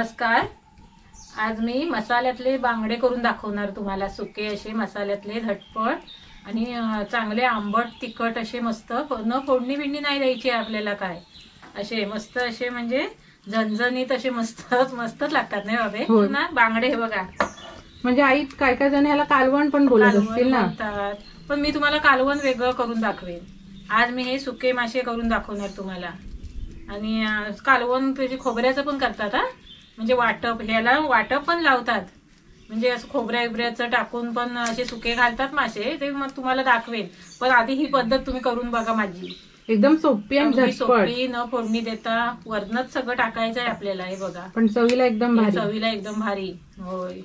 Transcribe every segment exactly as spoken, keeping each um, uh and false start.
नमस्कार. आज मी मसाल्यातले बांगडे करून दाखवणार तुम्हाला. सुके असे मसाल्यातले झटपट आणि चांगले आंबट तिखट असे मस्त. न फोडणी बिडणी नाही द्यायची आपल्याला काय. असे मस्त असे म्हणजे झणझणीत असे मस्त मस्तच लागतात नाही बाबे ना बांगडे. हे बघा म्हणजे आई काय काय जण ह्याला कालवण पण बोलत असतील ना, पण मी तुम्हाला कालवण वेगळं करून दाखवेन. आज मी हे सुके मासे करून दाखवणार तुम्हाला. आणि कालवण त्याची खोबऱ्याचं पण करतात हा, म्हणजे वाटप. ह्याला वाटप पण लावतात, म्हणजे असं खोबऱ्या बिबऱ्याचं टाकून पण असे सुके घालतात मासे. ते मग तुम्हाला दाखवेन. पण आधी ही पद्धत तुम्ही करून बघा माझी. एकदम सोपी आणि झटपट, सोपी, न फोडणी देता. वरणच सगळं टाकायचं आहे आपल्याला. हे बघा, पण चवीला एकदम भारी. चवीला एकदम भारी. होय,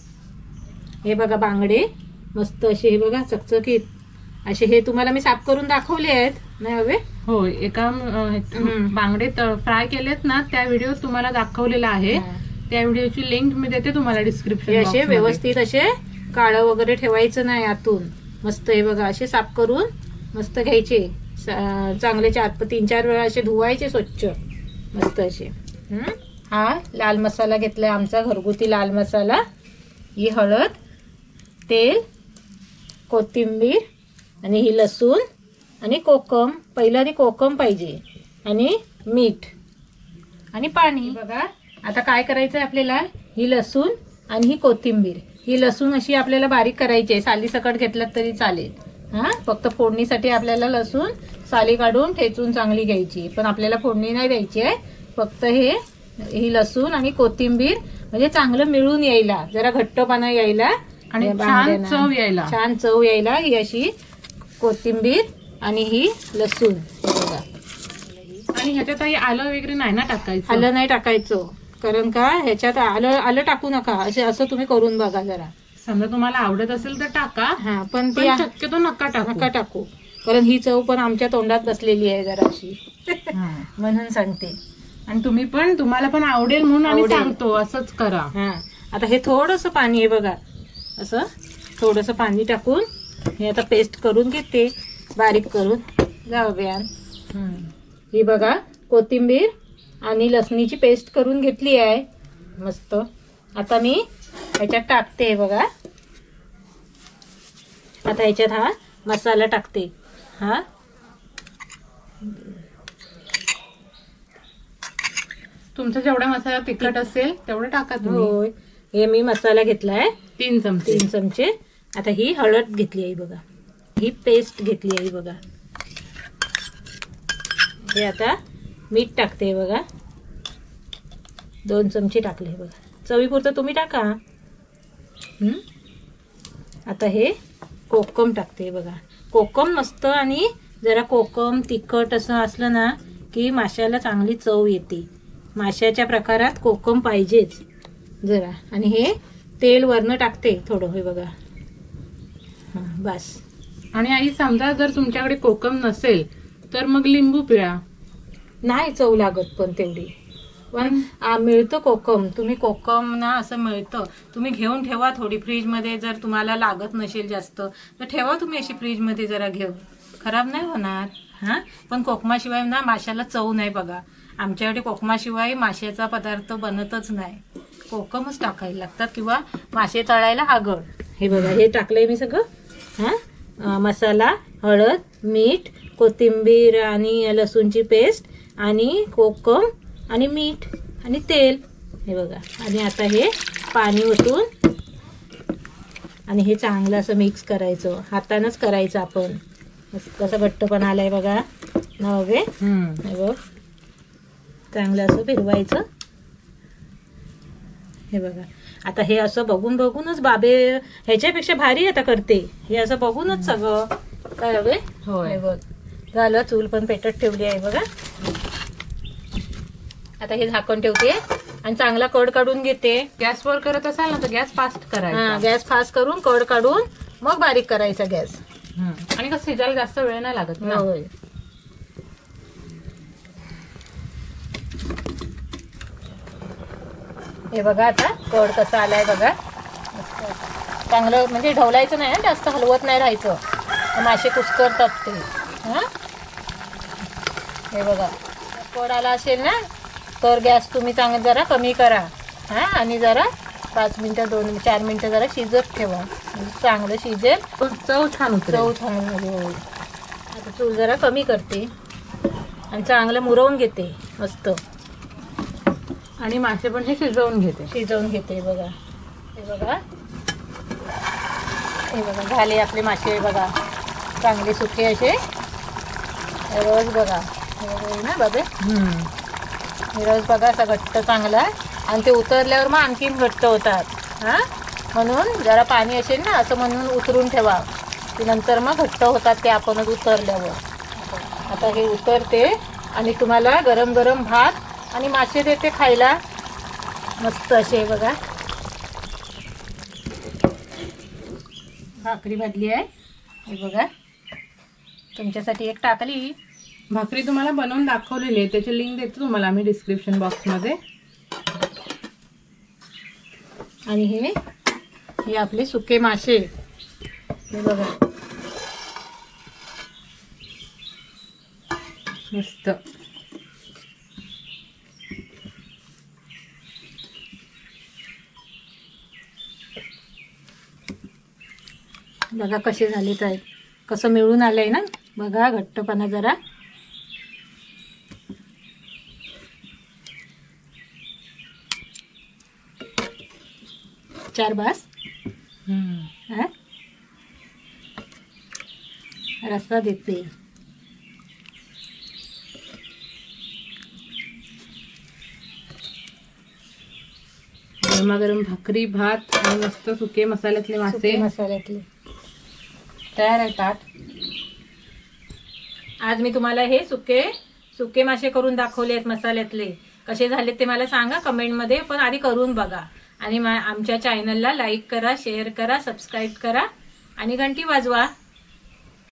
हे बघा बांगडे मस्त असे. हे बघा चकचकीत असे. हे तुम्हाला मी साफ करून दाखवले आहेत नाही हवे. हो, एका बांगडे फ्राय केलेत ना, त्या व्हिडिओ तुम्हाला दाखवलेला आहे. त्या व्हिडिओची लिंक मी देते तुम्हाला डिस्क्रिप्शन. असे व्यवस्थित असे काळं वगैरे ठेवायचं नाही आतून. मस्त हे बघा असे साफ करून मस्त घ्यायचे. चांगले चार तीन चार वेळा असे धुवायचे स्वच्छ मस्त असे. हा लाल मसाला घेतलाय आमचा, घरगुती लाल मसाला. ही हळद, तेल, कोथिंबीर आणि ही लसूण आणि कोकम. पहिला आधी कोकम पाहिजे आणि मीठ आणि पाणी. बघा आता काय करायचं आहे आपल्याला. ही लसूण आणि ही कोथिंबीर. ही लसूण अशी आपल्याला बारीक करायची आहे. साली सकट घेतलात तरी चालेल. हा फक्त फोडणीसाठी आपल्याला लसूण साली काढून ठेचून चांगली घ्यायची. पण आपल्याला फोडणी नाही द्यायची आहे. फक्त हे ही लसूण आणि कोथिंबीर म्हणजे चांगलं मिळून यायला, जरा घट्टपणा यायला आणि छान चव यायला. छान चव यायला ही अशी कोथिंबीर आणि ही लसूण. बघा, आणि ह्याच्यात आलं वगैरे नाही ना टाकायचं. आलं नाही टाकायचं, कारण का ह्याच्यात आलं आलं टाकू नका. असे असं तुम्ही करून बघा जरा. समजा तुम्हाला आवडत असेल तर टाका. हा, पण ते शक्यतो नका टाकू नका टाकू, कारण ही चव पण आमच्या तोंडात बसलेली आहे जरा अशी म्हणून सांगते. आणि तुम्ही पण, तुम्हाला पण आवडेल म्हणून आम्ही सांगतो असंच करा. हा, आता हे थोडंसं पाणी आहे बघा, असं थोडंसं पाणी टाकून हे आता पेस्ट करून घेते, बारीक करून. जाऊ बियान. ही बघा कोथिंबीर आणि लसणीची पेस्ट करून घेतली आहे मस्त. आता मी ह्याच्यात टाकते बघा. आता ह्याच्यात हा मसाला टाकते. हा तुमचा जेवढा मसाला तिखट असेल तेवढं टाका तुम्ही. होय, हे मी मसाला घेतलाय तीन चमचे तीन चमचे. आता ही हळद घेतली आहे बघा, ही पेस्ट घेतली आहे बघा. हे आता मीठ टाकते बघा, दोन चमचे टाकले बघा. चवीपुरतं तुम्ही टाका. हम्म आता हे कोकम टाकते बघा. कोकम मस्त, आणि जरा कोकम तिखट असं असलं ना की माशाला चांगली चव येते. माशाच्या प्रकारात कोकम पाहिजेच जरा. आणि हे तेल वरनं टाकते थोडं. हे बघा, हा बस. आणि आई समजा जर तुमच्याकडे कोकम नसेल तर मग लिंबू पिळा. नाही चव लागत पण तेवढी. पण मिळतं कोकम. तुम्ही कोकम ना असं मिळतं, तुम्ही घेऊन ठेवा थोडी फ्रीजमध्ये. जर तुम्हाला लागत नसेल जास्त तर ठेवा तुम्ही अशी फ्रीजमध्ये जरा घेऊन, खराब नाही होणार. हा, पण कोकमाशिवाय ना माशाला चव नाही बघा. आमच्याकडे कोकमाशिवाय माशाचा पदार्थ बनतच नाही. कोकमच टाकायला लागतात, किंवा मासे तळायला आगळ. हे बघा, हे टाकलंय मी सगळं. हा, मसाला, हळद, मीठ, कोथिंबीर आणि लसूणची पेस्ट आणि कोकम आणि मीठ आणि तेल. हे बघा, आणि आता हे पाणी ओतून आणि हे चांगलं असं मिक्स करायचं. हातानंच करायचं आपण. कसं घट्टपणा आलाय बघा नव्हे. हे बघ, चांगलं असं फिरवायचं. हे बघा, आता हे असं बघून बघूनच बाबे ह्याच्यापेक्षा भारी आता करते. हे असं बघूनच सगळं काय हवे. होय, बघ झालं. चूल पण पेटत ठेवली आहे बघा. आता हे झाकण ठेवते आणि चांगला कड काढून घेते. गॅसवर करत असाल ना तर गॅस फास्ट करायचा. गॅस फास्ट करून कड काढून मग बारीक करायचा गॅस. आणि कसं शिजायला जास्त वेळ नाही लागत ना. होय, हे बघा आता कड कसा आलाय बघा. चांगलं म्हणजे ढवलायचं नाही, जास्त हलवत नाही राहायचं, मासे कुस्करतात ते. हा, हे बघा कड आला असेल ना तर गॅस तुम्ही चांगलं जरा कमी करा. हा आणि जरा पाच मिनिटं दोन चार मिनिटं जरा शिजत ठेवा, म्हणजे चांगलं शिजेल, चव छान उतरेल. चव चांगली होईल. आता चूल जरा कमी करते आणि चांगलं मुरवून घेते मस्त, आणि मासे पण हे शिजवून घेते. शिजवून घेते. बघा हे बघा हे बघा झाले आपले मासे बघा, चांगले सुके असे. रस बघा हे ना बाबे, हे रस बघा असा घट्ट चांगला, आणि ते उतरल्यावर मग आणखीन घट्ट होतात. हां म्हणून जरा पाणी असेल ना असं म्हणून उतरून ठेवा, की नंतर मग घट्ट होतात ते आपणच उतरल्यावर. आता हे उतरते आणि तुम्हाला गरम गरम भात आणि मासे देते खायला मस्त असे. बघा भाकरी भाजली आहे, हे बघा तुमच्यासाठी एक टाकली. भाकरी तुम्हाला बनवून दाखवलेली आहे, त्याची लिंक देतो तुम्हाला आम्ही डिस्क्रिप्शन बॉक्समध्ये. आणि हे हे आपले सुके मासे, हे बघा मस्त. बघा कसे झालेत आहेत, कसं मिळून आलंय ना. बघा घट्टपणा जरा. चार बास. हा रस्सा देते. गरमागरम भाकरी, भात आणि मस्त सुके मसाल्यातले मासे. सुके मसाल्यातले तयार आहे ताट. आज मी तुम्हाला हे सुके सुके मासे करून दाखवले आहेत मसाल्यातले. कसे झालेत ते मला सांगा कमेंटमध्ये, पण आधी करून बघा. आणि आमच्या चॅनलला लाईक करा, शेअर करा, सबस्क्राईब करा आणि घंटी वाजवा.